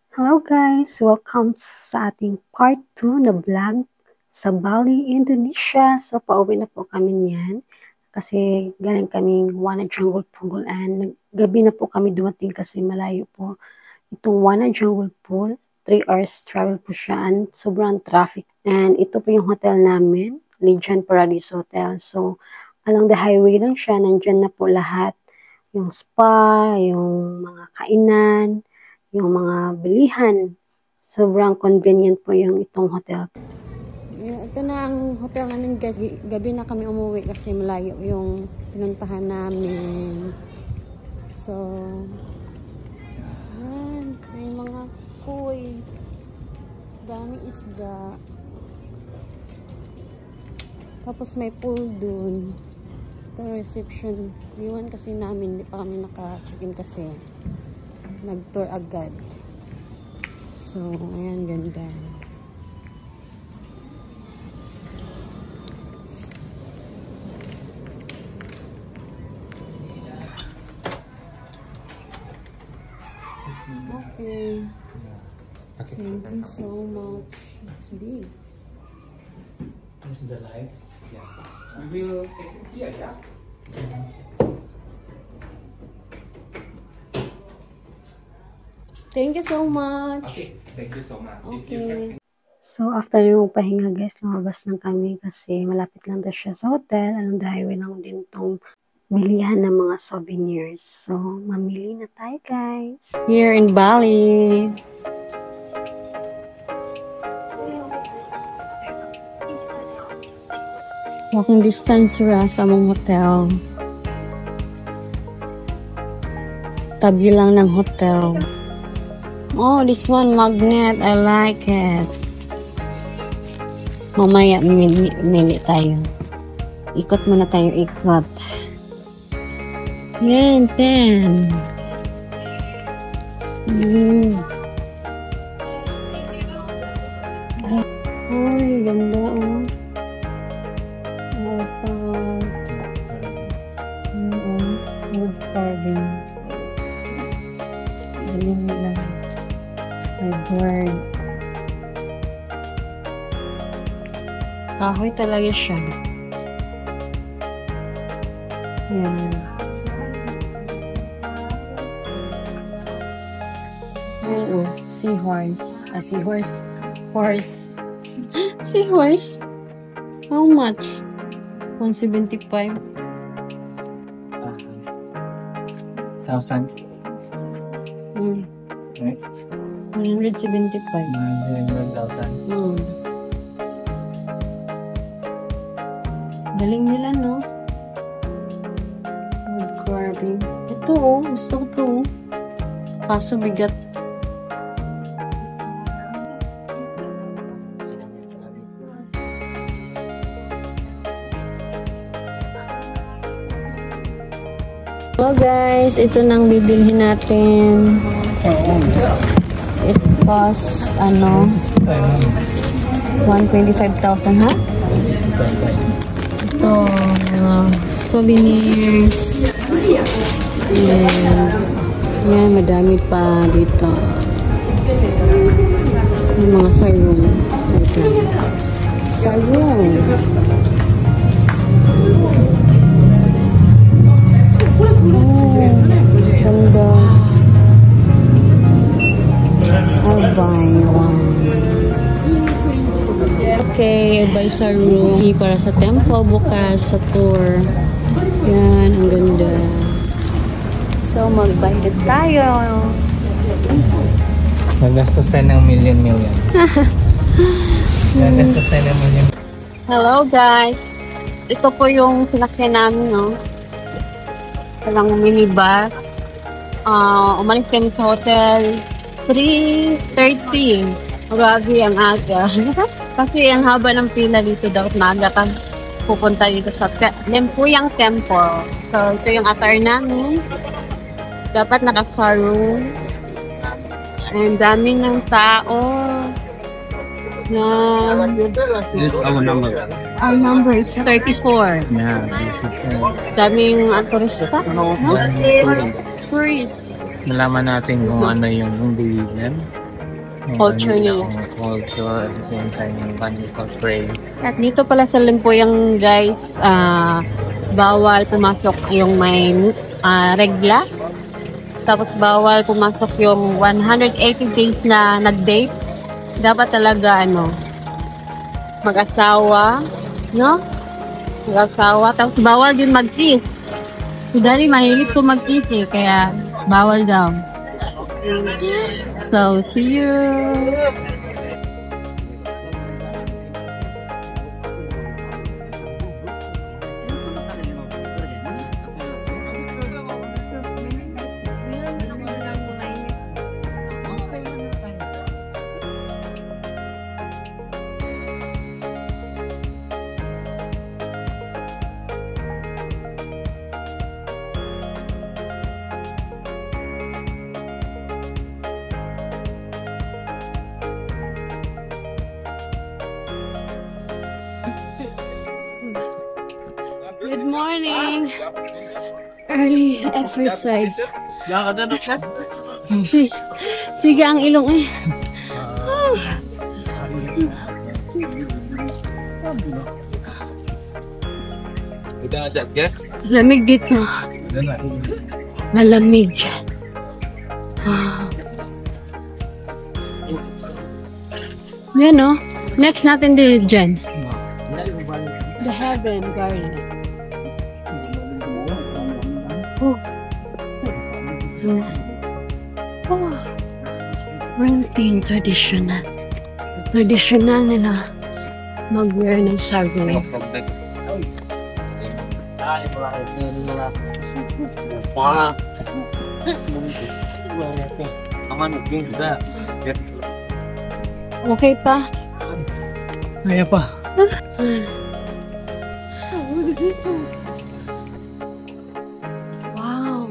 Hello guys! Welcome sa ating part 2 na vlog sa Bali, Indonesia. So, pauwi na po kami niyan kasi galing kaming Wana Jungle Pool and gabi na po kami dumating kasi malayo po. Itong Wana Jungle Pool, 3 hours travel po siya and sobrang traffic. And ito po yung hotel namin, Legion Paradise Hotel. So, along the highway lang siya, nandyan na po lahat. Yung spa, yung mga kainan, yung mga bilihan. Sobrang convenient po yung itong hotel. Ito na ang hotel namin guys. Gabi na kami umuwi kasi malayo yung pinuntahan namin. So, yan. May mga kuy. Daming isda. Tapos may pool dun. Ito reception. Iwan kasi namin. Hindi pa kami naka-check-in kasi nag-tour agad. So, ayan, ganda. Okay. Thank you so much. It's big. This is the light. Yeah. We will exit here, yeah? Thank you so much. Okay. Thank you so much. Okay. So, after yung pahinga guys, lumabas lang kami kasi malapit lang daw siya sa hotel. Along the highway lang din tong bilihan ng mga souvenirs. So, mamili na tayo guys. Here in Bali. Walking distance ra sa among hotel. Tabi lang ng hotel. Oh, this one magnet. I like it. Mamaya mili tayo. Ikot muna tayo, ikot. Yan, 10. Ay, ganda oh. Wood carving. Galing nila. My bird. Kahoy talaga siya. Yan. Oo. Seahorse. Seahorse. Horse. Seahorse? How much? 175. 1,000. Right? 175. 100,000. Galing nila, no? Wood carving. Ito, oh. Gusto ko to. Kaso bigat. Hello guys, ito nang bibilhin natin. It costs, 125,000, ha? Ito, souvenirs. Yan, madami pa dito. Yung mga sarong. Sarong. Ganda. I'll buy one. Okay, I'll buy sa room para sa temple bukas sa tour. Yan, ang ganda. So, mag-buy na tayo. Nagastos tayo ng million. Nagastos tayo ng million. Hello guys. Ito po yung sinakyan namin, no? Walang minibus. Umalis kami sa hotel 3:30. Grabe ang aga. Kasi ang haba ng pila dito daw. Maaga kang pupunta dito sa Lempuyang Temple. So, ito yung attire namin. Dapat nakasaro. Ang dami ng tao. This is our number. Our number is 34. Yeah. Daming turista. Tourists. Nalaman natin kung ano yung Hinduism. culture nila. Culture, at the same time, Bani pray. At dito pala sa Limpuyang guys, bawal pumasok yung may regla. Tapos bawal pumasok yung 180 days na nag-date. Dapat talaga mag-asawa, no? Mag-asawa. Tapos bawal din mag-kiss. Si Daddy mahilig ko mag-kiss kaya bawal daw. So, see you! Good morning! Early exercise. Sige ang ilong Lamig dito. Malamig. Yan Next natin din dyan. The Heaven Garden. Renting traditional. Traditional nila mag-wear ng sarong. Okay pa? Kaya pa. Wow.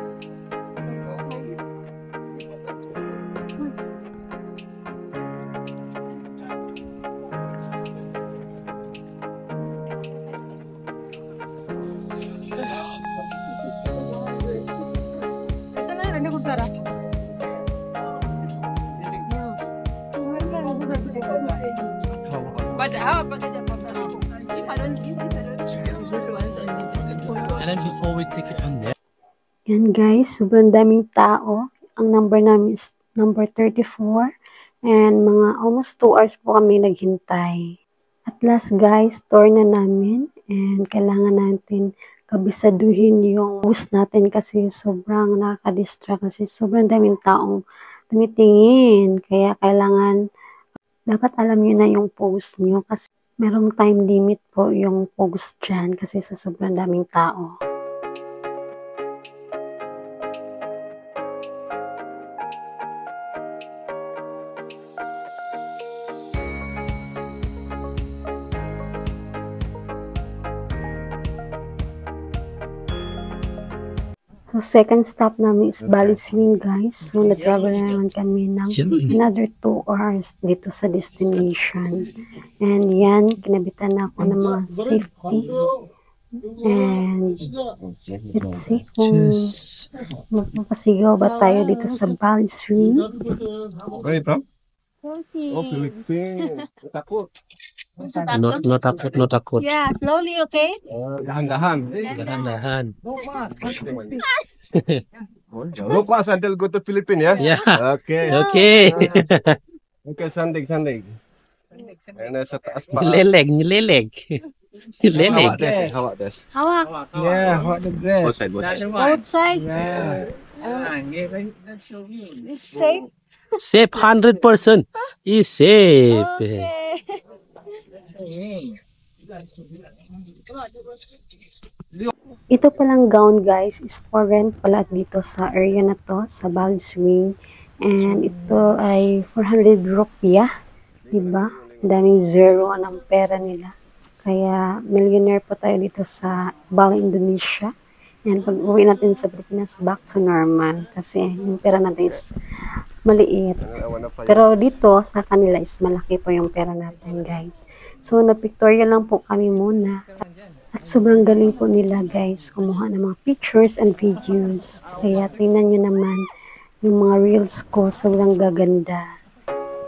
And then before we take it on there. Yan guys, sobrang daming tao. Ang number namin is number 34. And mga almost 2 hours po kami naghintay. At last guys, tour na namin. And kailangan natin kabisaduhin yung bus natin kasi sobrang nakaka-distract kasi sobrang daming taong tumitingin. Kaya kailangan, dapat alam nyo na yung post nyo kasi merong time limit po yung post dyan kasi sa sobrang daming tao. So, second stop namin is Bali Swing, guys. So, nag-travel naman kami ng another 2 hours dito sa destination. And yan, kinabitan na ako ng mga safety. And let's see kung magpapasigaw ba tayo dito sa Bali Swing. Right, huh? Okay. Takot. No takot. Yeah, slowly, okay? Dahan-dahan. Dahan-dahan. No pass until go to Philippines, yeah? Yeah. Okay. Okay. Okay, sandig. And sa taas pa. Nileleg. Hawak des. Hawak. Yeah, hawak the dress. Both side. Yeah. Is safe? Safe 100%. Is safe. Okay. Ito palang gown guys is for rent pala dito sa area na to, sa Bali Swing. And ito ay 400 rupiah, diba? Daming zero ng pera nila. Kaya millionaire po tayo dito sa Bali, Indonesia. And pag uwi natin sa Pilipinas, back to normal. Kasi yung pera natin is maliit. Pero dito sa kanila is malaki po yung pera natin guys. So na-pictorial lang po kami muna. At sobrang galing po nila guys kumuha ng mga pictures and videos. Kaya tingnan nyo naman yung mga reels ko, sobrang gaganda.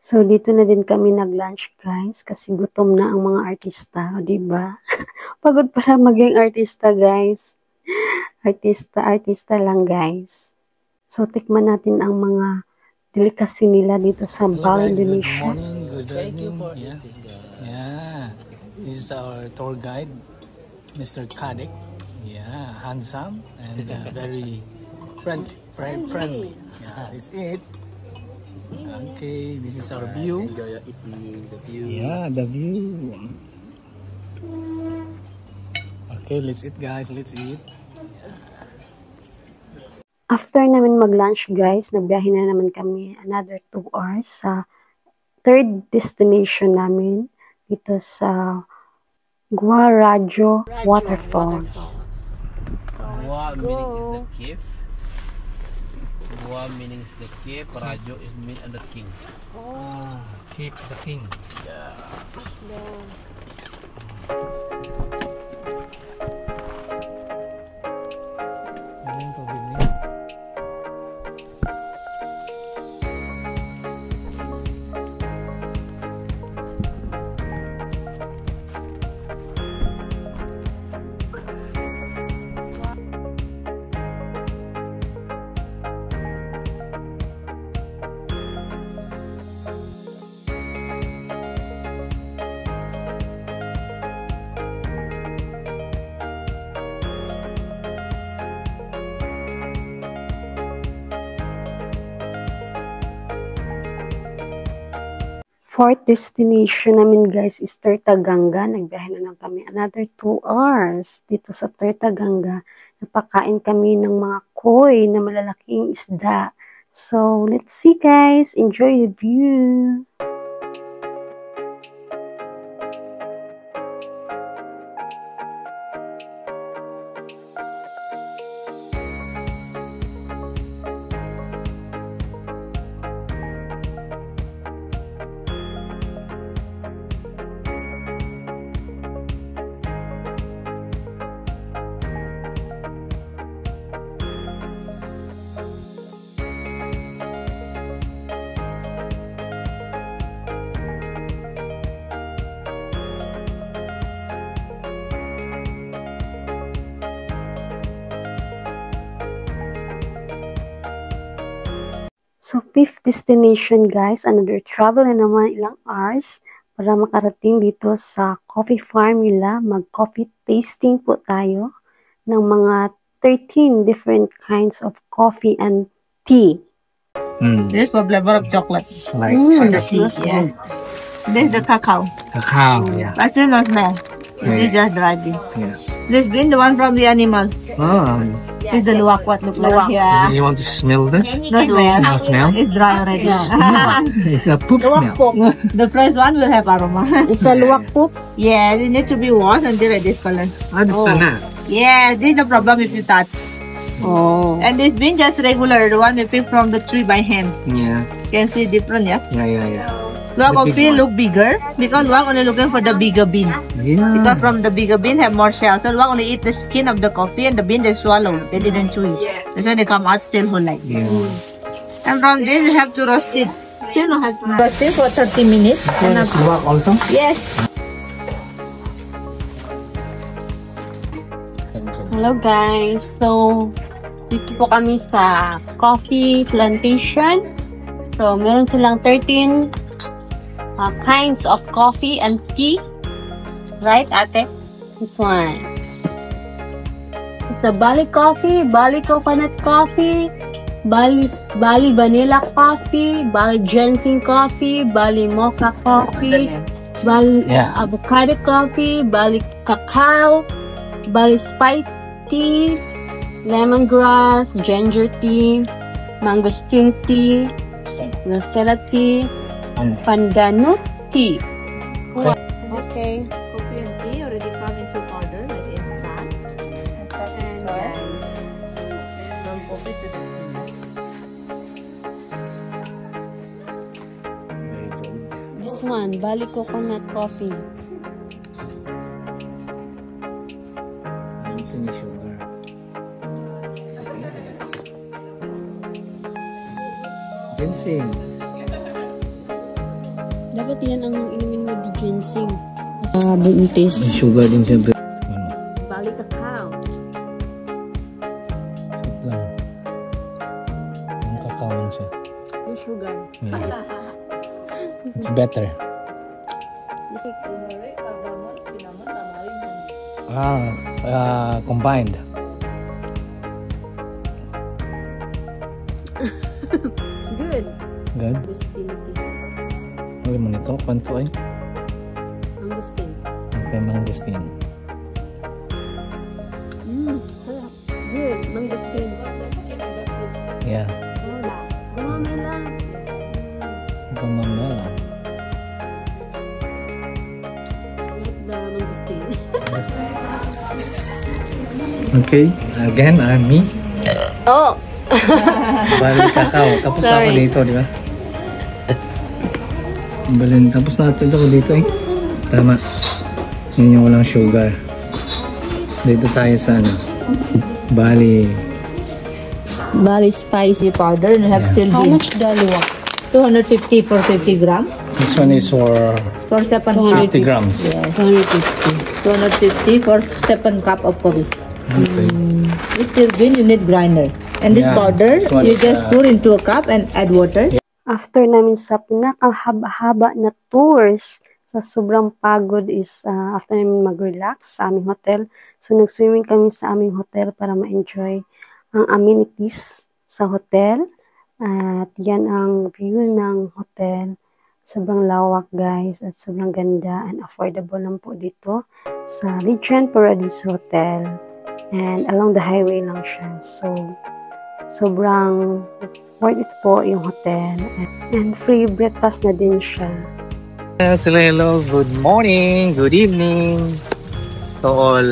So, dito na din kami nag-lunch, guys, kasi gutom na ang mga artista, o, diba? Pagod pala maging artista, guys. Artista lang, guys. So, tikman natin ang mga delicacy nila dito sa Bali, Indonesia. Good morning, good evening. Yeah. This is our tour guide, Mr. Kadek. Yeah, handsome and very friendly. Yeah, that's it. Okay, this is our view. Enjoy eating the view. Yeah, the view. Okay, let's eat, guys. Let's eat. After namin mag-lunch, guys, nagbiyahe na naman kami another 2 hours sa third destination namin dito sa Guarajo Waterfalls. Gua meaning is the cave. Gua meaning is the cave. Rajo is mean and the king. Keep the king. Galing tubig niya. Fourth destination namin, guys, is Tertaganga. Nagbiyahe na lang kami another 2 hours dito sa Tertaganga. Napakain kami ng mga koi na malalaking isda. So, let's see, guys. Enjoy the view. So, fifth destination, guys. Another travel na naman ilang hours para makarating dito sa coffee farm nila. Mag-coffee tasting po tayo ng mga 13 different kinds of coffee and tea. This is for flavor of chocolate. Like The seeds, yeah. This is the cacao. cacao. Yeah. But still no smell. This is just dried bean. Yes. This bean, the one from the animal. Oh. Is the luwak what look like here. You want to smell this? No smell. No smell? It's dry already. It's a poop smell. The fresh one will have aroma. It's a luwak poop. Yeah, it need to be washed until this color. Ah, this is na. Yeah, this is the problem if you touch. Oh. And this bean just regular, the one we pick from the tree by hand. Yeah. Can see different, yeah. Yeah. Luwak The big coffee one. look bigger because luwak only looking for the bigger bean. Yeah. Because from the bigger bean have more shells. So luwak only eat the skin of the coffee and the bean they swallow. They didn't chew it. That's why they come out still whole like. Yeah. And from this you have to roast it. Still you have to roast it for 30 minutes. And Yes. Luwak also? yes. Hello, guys. So, dito po kami sa coffee plantation. So, meron silang 13 kinds of coffee and tea. Right, ate? This one. It's a Bali coffee, Bali coconut coffee, Bali vanilla coffee, Bali ginseng coffee, Bali mocha coffee, Bali Yeah. avocado coffee, Bali cacao, Bali spice tea, lemongrass, ginger tea, mangosteen tea, rosella tea, pandanus tea. Okay. Coffee and tea already come into powder like instant. And guys, From coffee to tea. this one, Bali coconut coffee. Any sugar. Ginseng. Dapat yan ang inumin mo di ginseng. Kasi buntis. May sugar din siya. Bali cacao. Sweet lang. Ang kakao lang siya. Yung sugar. It's better. Kasi Combined. good. Good. Angustin. Ano mo nito? Kwanto ay? Angustin. Okay, mangustin. Sarap. Good. Mangustin. Yeah. Gumamela. Gumamela. I like the mangustin. Okay, again, me. Oh! Bali kakao. Tapos na ako Sorry. dito, di ba? Tapos na ako dito eh. Tama. Yun yung walang sugar. Dito tayo sa ano. Bali. Bali spicy powder and have still How been much dalawa? 250 for 50 gram. This one is for For 7 cup. 50 grams. Yes, 250. 250 for 7 cup of coffee. Okay. This still green, you need grinder. And this Yeah, powder, this one you is, just pour into a cup and add water. After namin sa pinakahaba-haba na tours, sa sobrang pagod is after namin mag-relax sa aming hotel. So, nag-swimming kami sa aming hotel para ma-enjoy ang amenities sa hotel. At yan ang view ng hotel. Sobrang lawak guys at sobrang ganda and affordable lang po dito sa Regent Paradiso Hotel. And along the highway lang siya. So, sobrang worth it po yung hotel. And free breakfast na din siya. Hello, good morning, good evening to all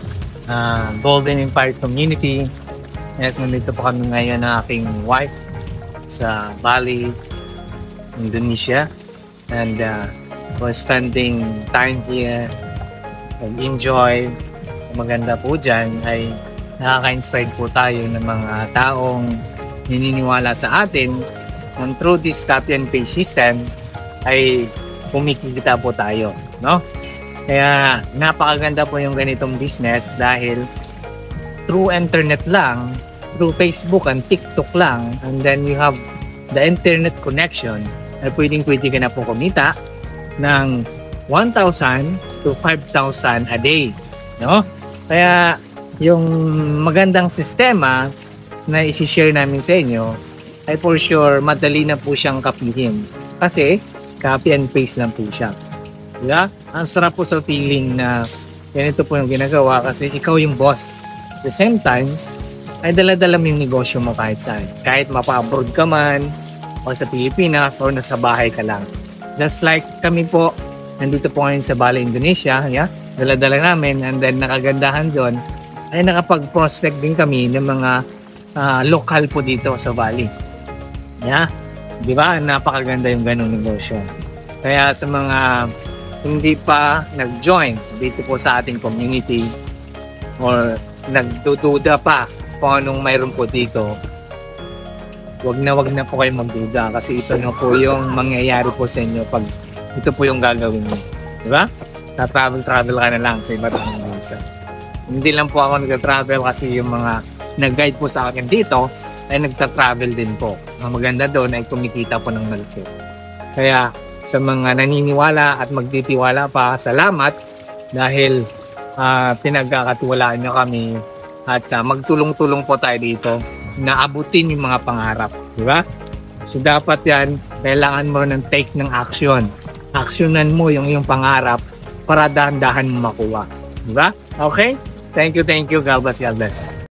Golden Empire community. Yes, nandito po kami ngayon ng aking wife sa Bali, Indonesia. And we're spending time here and enjoy. Maganda po dyan ay nakaka-inspired po tayo ng mga taong naniniwala sa atin and through this copy and paste system ay kumikita po tayo, no? Kaya napakaganda po yung ganitong business dahil through internet lang, through Facebook and TikTok lang, and then you have the internet connection ay pwedeng-pwede ka na po kumita ng 1,000 to 5,000 a day, no? Kaya yung magandang sistema na isi-share namin sa inyo ay for sure madali na po siyang kapihin kasi copy and paste lang po siya. Diba? Ang sarap po sa feeling na ganito po yung ginagawa kasi ikaw yung boss. At the same time, ay dala-dala mo yung negosyo mo kahit saan. Kahit mapa-abroad ka man o sa Pilipinas o nasa bahay ka lang. Just like kami po, nandito po ngayon sa Bali, Indonesia. Yeah? Dala-dala namin and then nakagandahan doon ay nakapag-prospect din kami ng mga lokal po dito sa Bali. Yeah? Di ba? Napakaganda yung ganong negosyo. Kaya sa mga hindi pa nag-join dito po sa ating community or nagdududa pa kung anong mayroon po dito, wag na po kayo magduda kasi ito na po yung mangyayari po sa inyo pag ito po yung gagawin mo. Di ba? Travel ka na lang sa iba't ibang bansa. Hindi lang po ako nag-travel kasi yung mga nag-guide po sa akin dito ay nagta-travel din po. Ang maganda doon ay kumikita po ng malaki. Kaya sa mga naniniwala at magtitiwala pa, salamat dahil pinagkakatiwalaan nyo kami at magtulong-tulong po tayo dito na abutin yung mga pangarap. Di ba? So dapat yan, kailangan mo ng take ng action. Aksyonan mo yung iyong pangarap para dahan-dahan mo makuha. Di ba? Okay? Thank you. God bless.